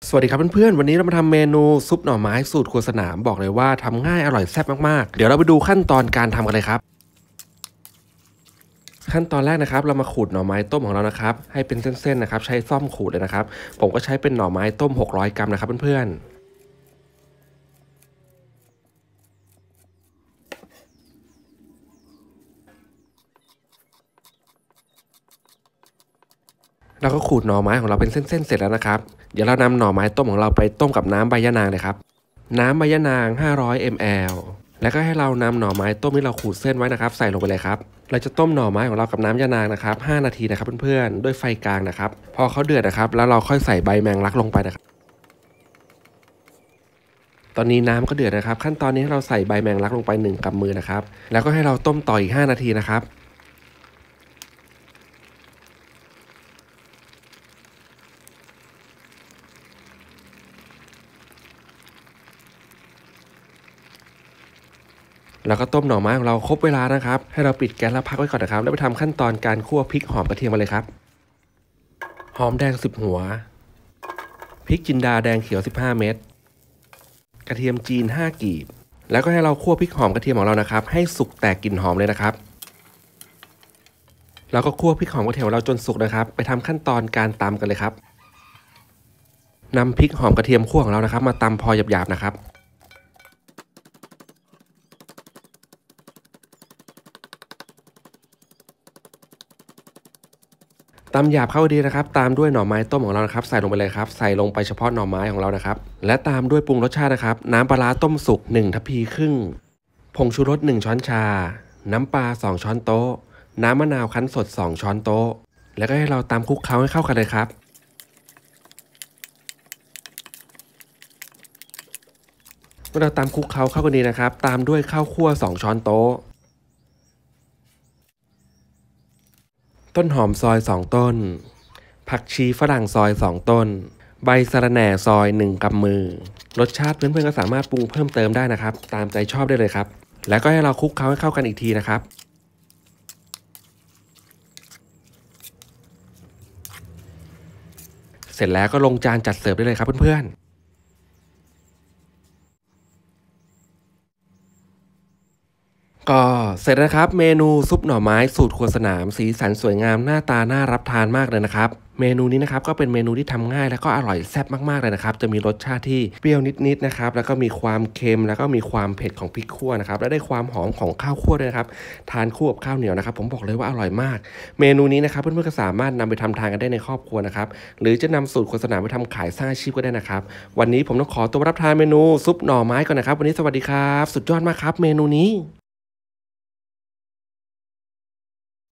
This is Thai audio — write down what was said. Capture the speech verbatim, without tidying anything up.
สวัสดีครับเพื่อนๆวันนี้เรามาทำเมนูซุปหน่อไม้สูตรครัวสนามบอกเลยว่าทำง่ายอร่อยแซ่บมากๆเดี๋ยวเราไปดูขั้นตอนการทำกันเลยครับขั้นตอนแรกนะครับเรามาขูดหน่อไม้ต้มของเรานะครับให้เป็นเส้นๆนะครับใช้ซ่อมขูดเลยนะครับผมก็ใช้เป็นหน่อไม้ต้มหกร้อยกรัมนะครับเพื่อนๆเราก็ขูดหน่อไม้ของเราเป็นเส้นๆเสร็จแล้วนะครับเดี๋ยวเรานำหน่อไม้ต้มของเราไปต้มกับน้ำใบยะนางเลยครับน้ำใบยะนางห้าร้อยมิลลิลิตรแล้วก็ให้เรานำหน่อไม้ต้มที่เราขูดเส้นไว้นะครับใส่ลงไปเลยครับเราจะต้มหน่อไม้ของเรากับน้ำยะนางนะครับห้านาทีนะครับเพื่อนๆด้วยไฟกลางนะครับพอเขาเดือดนะครับแล้วเราค่อยใส่ใบแมงลักลงไปนะครับตอนนี้น้ำก็เดือดนะครับขั้นตอนนี้เราใส่ใบแมงลักลงไปหนึ่งกำมือนะครับแล้วก็ให้เราต้มต่ออีกห้านาทีนะครับแล้วก็ต้มหน่อไม้ของเราครบเวลานะครับให้เราปิดแก๊สแล้วพักไว้ก่อนนะครับแล้วไปทำขั้นตอนการคั่วพริกหอมกระเทียมมาเลยครับหอมแดงสิบหัวพริกจินดาแดงเขียวสิบห้าเม็ดกระเทียมจีนห้ากีบแล้วก็ให้เราคั่วพริกหอมกระเทียมของเรานะครับให้สุกแตกกลิ่นหอมเลยนะครับเราก็คั่วพริกหอมกระเทียมของเราจนสุกนะครับไปทำขั้นตอนการตำกันเลยครับนำพริกหอมกระเทียมคั่วของเรานะครับมาตำพอหยาบๆนะครับตำหยาบเข้าดีนะครับตามด้วยหน่อไม้ต้มของเรานะครับใส่ลงไปเลยครับใส่ลงไปเฉพาะหน่อไม้ของเรานะครับและตามด้วยปรุงรสชาตินะครับน้ำปลาต้มสุกหนึ่งทัพพีครึ่งผงชูรสหนึ่งช้อนชาน้ำปลาสองช้อนโต๊ะน้ำมะนาวคั้นสดสองช้อนโต๊ะแล้วก็ให้เราตำคลุกเคล้าให้เข้ากันเลยครับเมื่อเราตำคลุกเคล้าเข้ากันดีนะครับตามด้วยข้าวคั่วสองช้อนโต๊ะต้นหอมซอยสองต้นผักชีฝรั่งซอยสองต้นใบสะระแหน่ซอยหนึ่งกำมือรสชาติเพื่อนๆก็สามารถปรุงเพิ่มเติมได้นะครับตามใจชอบได้เลยครับแล้วก็ให้เราคลุกเคล้าให้เข้ากันอีกทีนะครับเสร็จแล้วก็ลงจานจัดเสิร์ฟได้เลยครับเพื่อนๆก็เสร็จแล้วครับเมนูซุปหน่อไม้สูตรครัวสนามสีสันสวยงามหน้าตาน่ารับทานมากเลยนะครับเมนูนี้นะครับก็เป็นเมนูที่ทำง่ายแล้วก็อร่อยแซ่บมากๆเลยนะครับจะมีรสชาติที่เปรี้ยวนิดๆนะครับแล้วก็มีความเค็มแล้วก็มีความเผ็ดของพริกขั่วนะครับและได้ความหอมของข้าวคั่วด้วยนะครับทานคู่กับข้าวเหนียวนะครับผมบอกเลยว่าอร่อยมากเมนูนี้นะครับเพื่อนๆก็สามารถนำไปทำทานกันได้ในครอบครัวนะครับหรือจะนำสูตรครัวสนามไปทำขายสร้างอาชีพก็ได้นะครับวันนี้ผมต้องขอตัวรับทานเมนูซุปหน่อไม้ก่อนนะครับวันนี้สวัสดีครับสุดยอดมากครับเมนูนี้